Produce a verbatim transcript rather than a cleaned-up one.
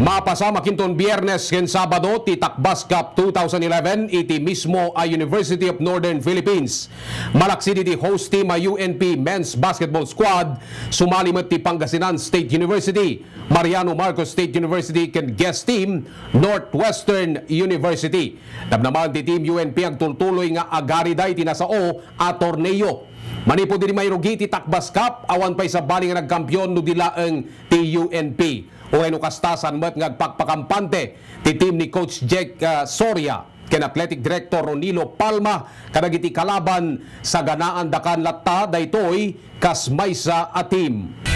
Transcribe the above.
Mapasama kinton Biyernes ken Sabado ti Takbas Cup twenty eleven iti mismo a University of Northern Philippines. Malaksidi ti host team a U N P Men's Basketball Squad sumali met ti Pangasinan State University, Mariano Marcos State University ken guest team Northwestern University. Dabnaman ti team U N P ang tultuloy nga agariday ti nasao a torneo. Manipo din mayrogi ti Takbas Cup awan pay sa bali nga nagkampyon no dilaeng ti U N P. O ano kastasan met ngagpakpakampante ti team ni Coach Jack uh, Soria ken Athletic Director Ronilo Palma kadagiti kalaban sa ganaan dakan latta daytoy kas maysa a team.